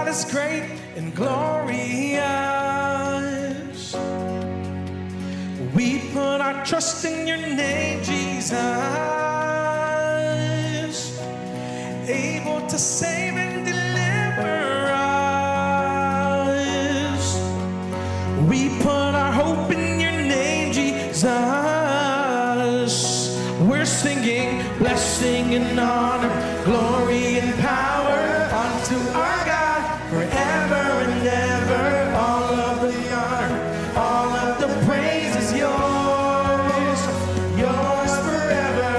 God is great and glorious. We put our trust in your name, Jesus. Able to save and deliver us. We put our hope in your name, Jesus. We're singing blessing and honor, glory and power unto our God forever and ever. All of the honor, all of the praise is yours, yours forever.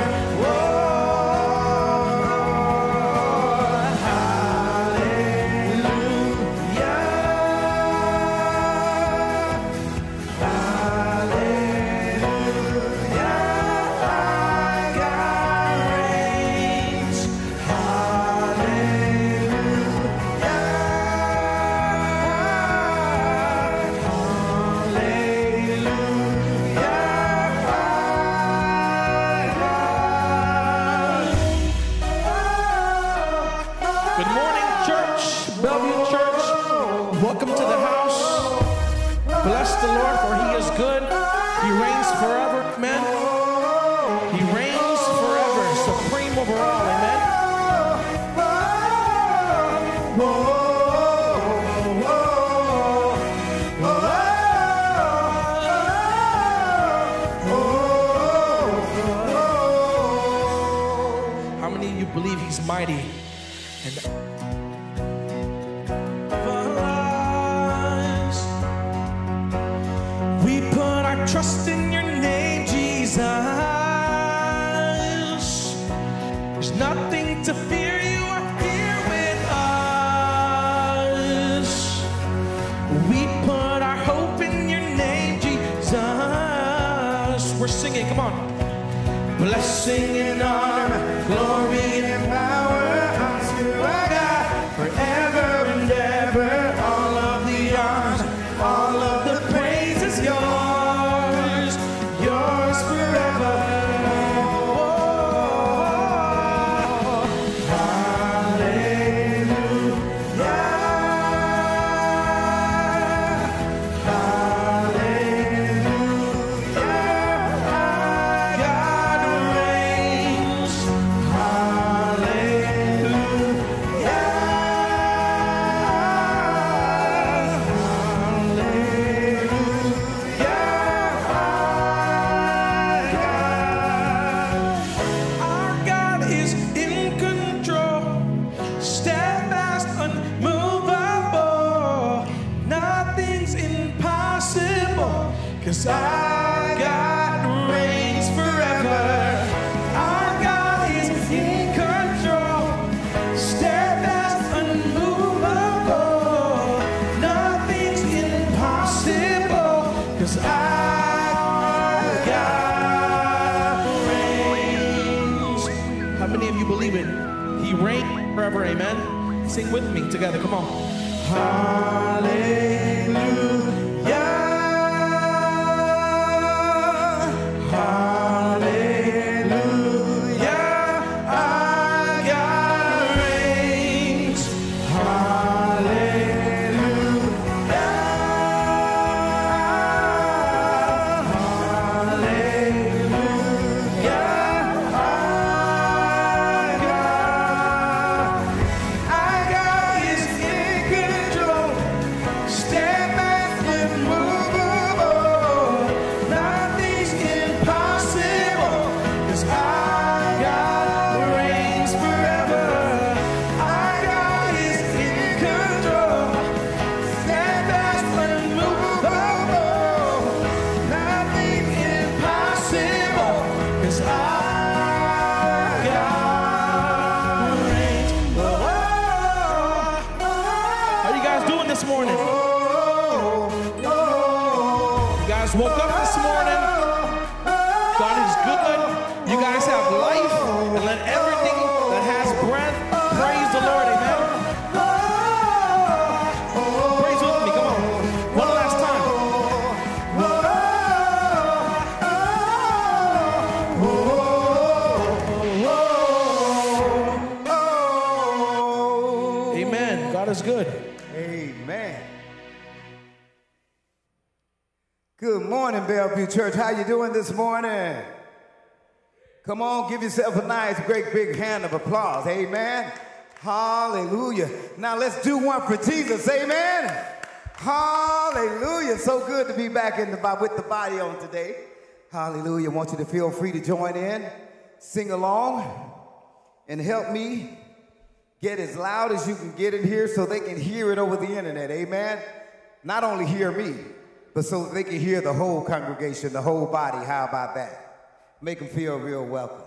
Good morning, church, Bellevue Church. Welcome to the house. Bless the Lord, for he is good. He reigns forever, amen. He reigns forever, supreme over all, amen. How many of you believe he's mighty? And we put our trust in your name, Jesus. There's nothing to fear, you are here with us. We put our hope in your name, Jesus. We're singing, come on. Blessing and honor, glory and power unto our God forever and ever. All of the honor, all of the praise is yours, yours forever. Cause our God reigns forever. Our God is in control, steadfast, unmovable. Nothing's impossible. Cause our God reigns. How many of you believe it? He reigns forever, amen? Sing with me together, come on. Hallelujah. This morning. You guys woke up this morning. God is good. You guys have life, and let everything that has breath praise the Lord. Amen. Praise with me. Come on. One last time. Amen. God is good. Amen. Good morning, Bellevue Church. How you doing this morning? Come on, give yourself a nice, great, big hand of applause. Amen. Hallelujah. Now let's do one for Jesus. Amen. Hallelujah. So good to be back with the body on today. Hallelujah. I want you to feel free to join in, sing along, and help me get as loud as you can get in here so they can hear it over the internet. Amen. Not only hear me, but so they can hear the whole congregation, the whole body. How about that? Make them feel real welcome.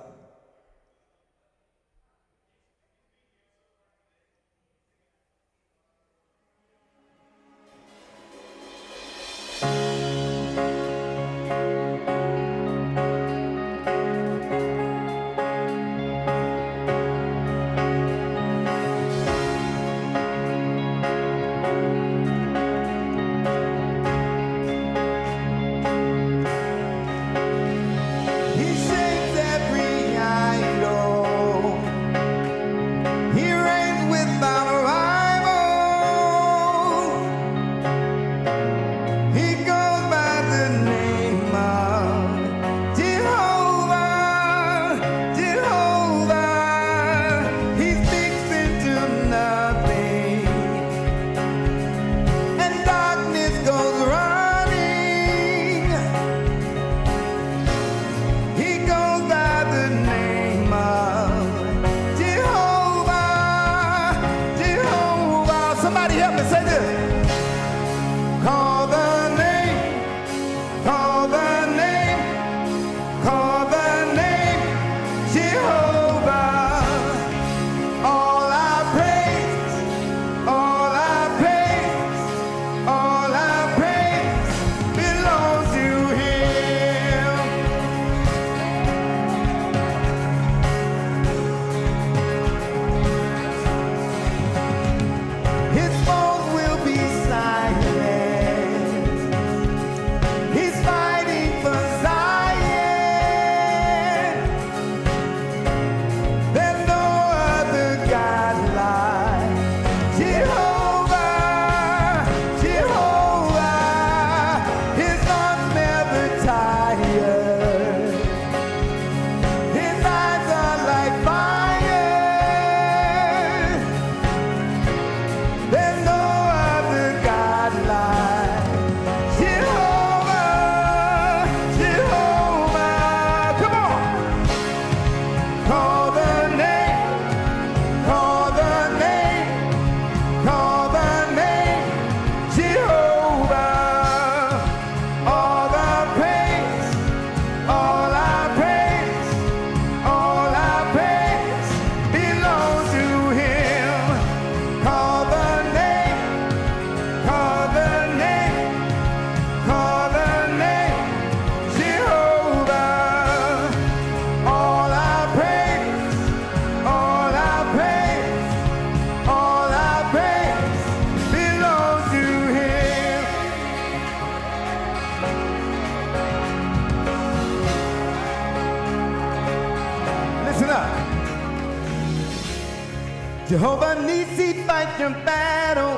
Jehovah Nissi, fight your battle.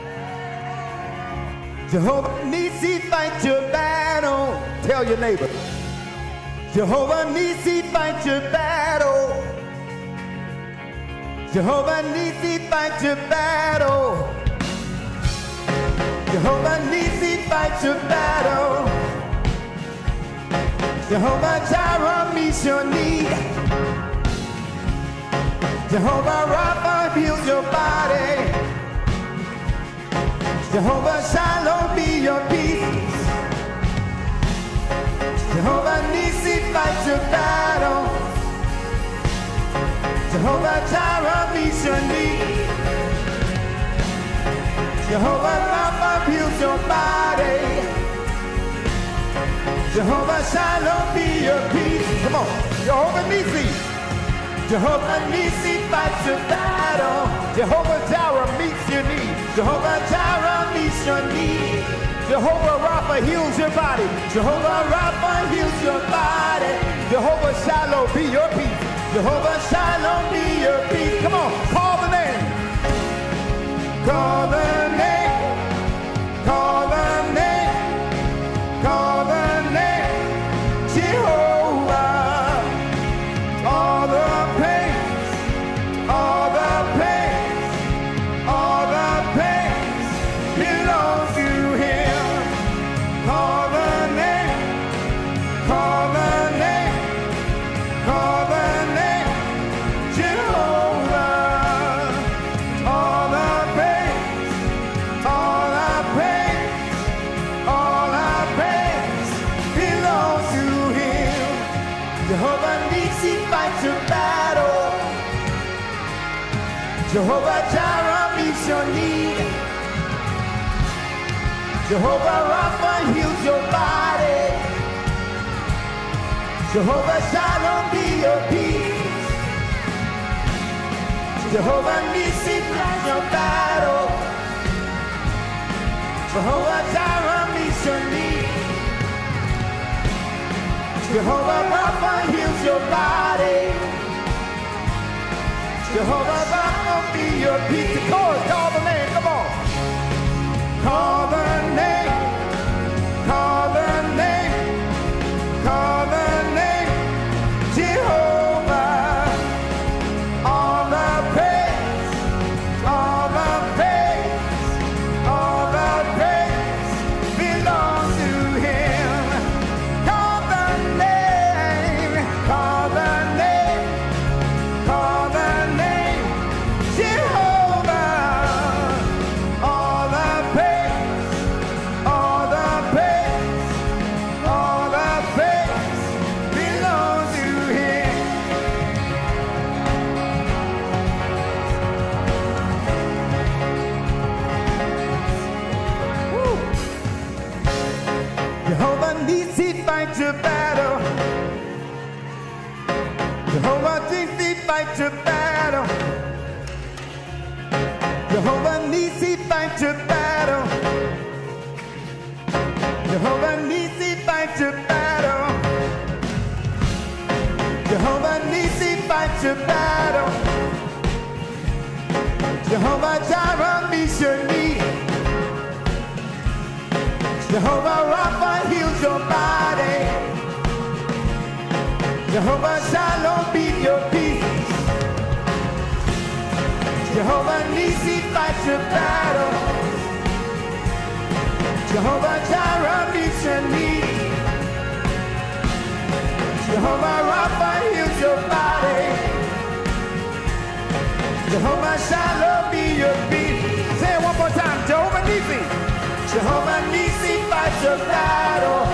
Jehovah Nissi, fight your battle. Tell your neighbor. Jehovah Nissi, fight your battle. Jehovah Nissi, fight your battle. Jehovah Nissi, fight your battle. Jehovah Jireh meets your need. Jehovah Rapha heals your body. Jehovah Shalom be your peace. Jehovah Nissi fights your battle. Jehovah Jireh meets your need. Jehovah Rapha heals your body. Jehovah Shalom be your peace. Come on, Jehovah Nissi. Jehovah Nissi fights your battle. Jehovah Jireh meets your need. Jehovah Jireh meets your need. Jehovah Rapha heals your body. Jehovah Rapha heals your body. Jehovah Shalom be your peace. Jehovah Shalom be your peace. Come on, call the name. Call the name. Jehovah Jireh meets your need. Jehovah Rapha heals your body. Jehovah Shalom be your peace. Jehovah Nissi fights your battle. Jehovah Jireh meets your need. Jehovah Rapha heals your body. Jehovah Rapha be your peace. The chorus, call the name, come on. Call the name, call the name, call the name, Jehovah. All the praise, all the praise, all the praise belongs to him. Call the name, call the name, call the name, Jehovah. All the praise, all the praise, all the praise belongs to him. Woo. Jehovah Nissi fight your battle. Jehovah Nissi fight your battle. Jehovah Nissi fight your battle. Jehovah Nissi fight your battle. Jehovah Nissi fight your battle. Jehovah Jireh meets your need. Jehovah Rapha heals your body. Jehovah Shalom be your peace. Jehovah Nissi fights your battle. Jehovah Jireh meets your need. Jehovah Rapha heals your body. Jehovah Shalom be your peace. Say it one more time. Jehovah Nissi. Jehovah Nissi fights your battle.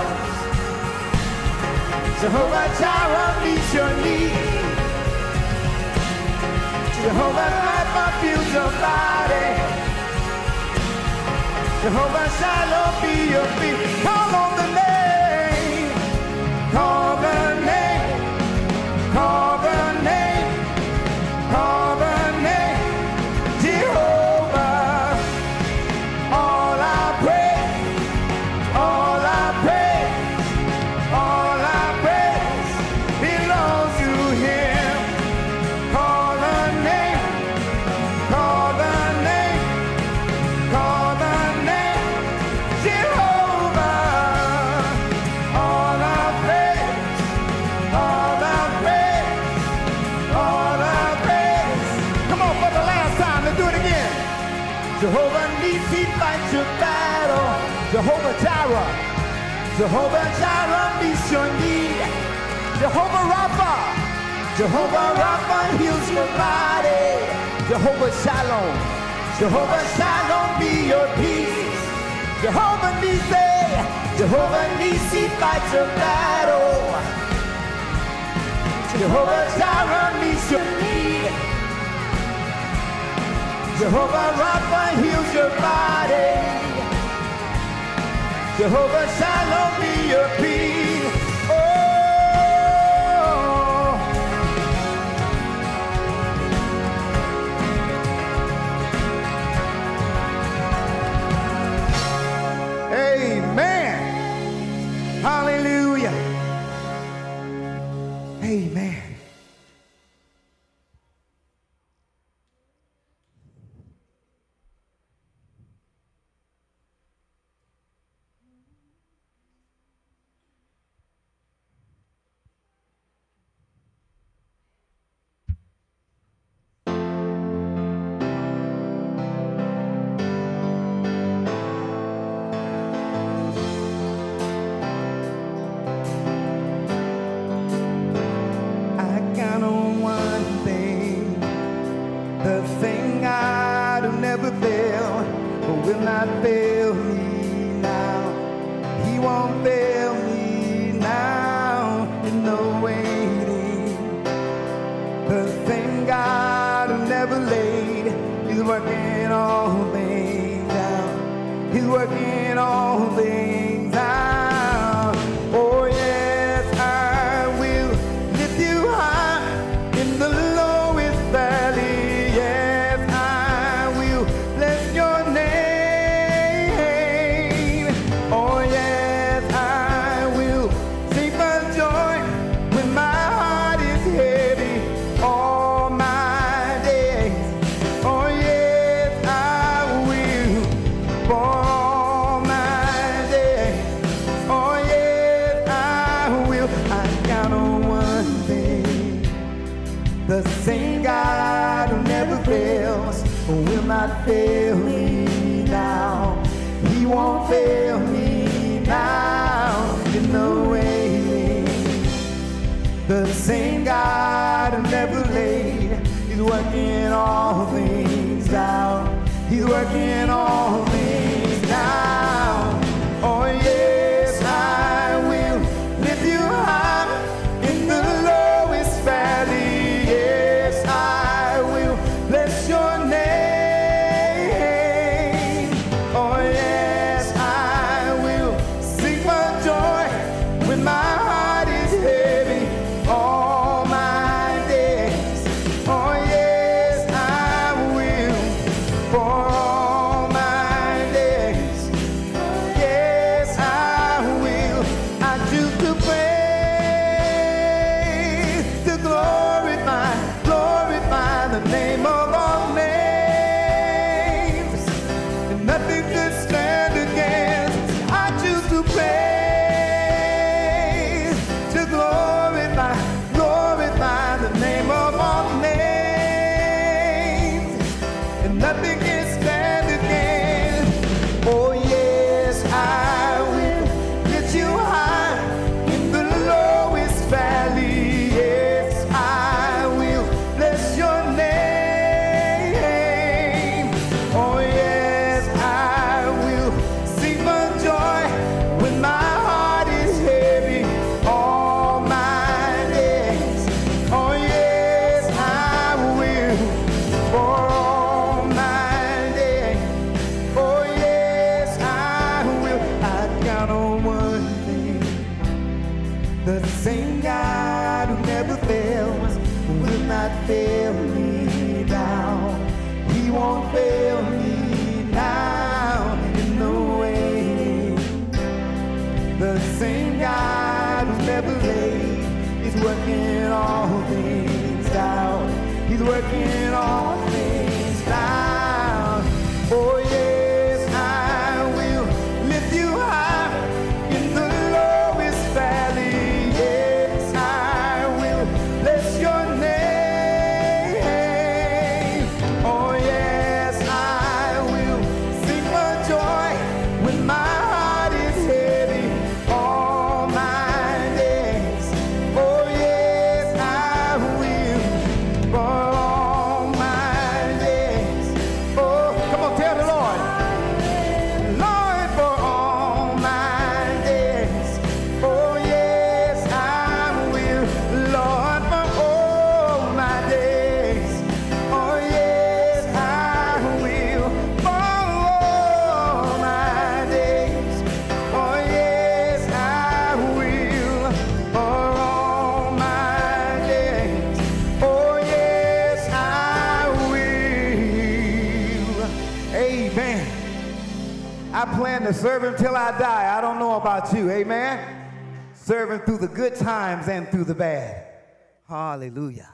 Jehovah Jireh meets your need. Jehovah Rapha heals your body. Jehovah Shalom be your peace. Call on the name. Call the name. Call the name. Call the name. Jehovah. All I praise. All I praise. All I praise belongs to him. Call the name. Call the name. Call the name. Jehovah. All I praise. All I praise. All I praise. Come on for the last time. Let's do it again. Jehovah Nissi fights your battle. Jehovah Jireh. Jehovah Jireh meets your need. Jehovah Rapha. Jehovah Rapha heals your body. Jehovah Shalom. Jehovah Shalom be your peace. Jehovah Nissi. Jehovah Nissi fights your battle. Jehovah Jireh meets your need. Jehovah Rapha heals your body. Jehovah Shalom be your peace. Oh. Amen. Hallelujah. Amen. Will not fail me now. He won't fail me now. In no waiting. The same God who never laid working all things out. He's working all things out. Oh yes, I will lift you high in the lowest valley. Yes, I will bless your name. Oh yes, I will sing for joy when my heart is heavy all my days. Oh yes, I will for all my days. Oh yes, I will. I count on one thing: the same God who never fails will not fail me now. He won't fail me now in no way. The same God who never laid, He's working all things out. He's working all things out. Oh yes, I will lift you high in the lowest valley. Yes, I will bless your name. Oh yes, I will sing for joy when my heart is heavy all my days. Oh yes, I will for all my days. Yes, I will. I choose to praise, to glorify the name of all names. And nothing could stand against. I choose to praise, to glorify the name of all names. And nothing can stand against. Oh yes, I will lift you high in the lowest valley. Yes, I will bless your name. Oh yes, I will sing for joy when my heart is heavy all my days. Oh yes, I will for all my days. Oh yes, I will. I count on one thing: the same God who never fails will not fail me now. He won't fail me now in no way. The same God who's never late is working all things out. He's working all things out. Oh yes, I will lift you high in the lowest valley. Yes, I will bless your name. Oh yes, I will sing for joy when my heart is heavy all my days. Oh yes, I will for all my days. Oh, come on, tell the Lord. Lord, for all my days. Oh yes, I will. Lord, for all my days. Oh yes, I will. For all my days. Oh yes, I will. For all my days. Oh yes, I will. Amen. I plan to serve him till I die. I don't know about you. Amen. Serve him through the good times and through the bad. Hallelujah.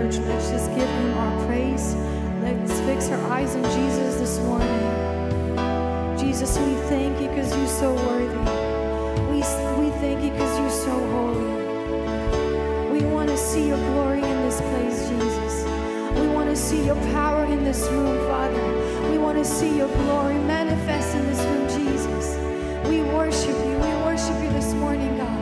church. Let's just give him our praise. Let's fix our eyes on Jesus this morning. Jesus, we thank you because you're so worthy. We thank you because you're so holy. We want to see your glory in this place, Jesus. We want to see your power in this room, Father. We want to see your glory manifest in this room, Jesus. We worship you. We worship you this morning, God.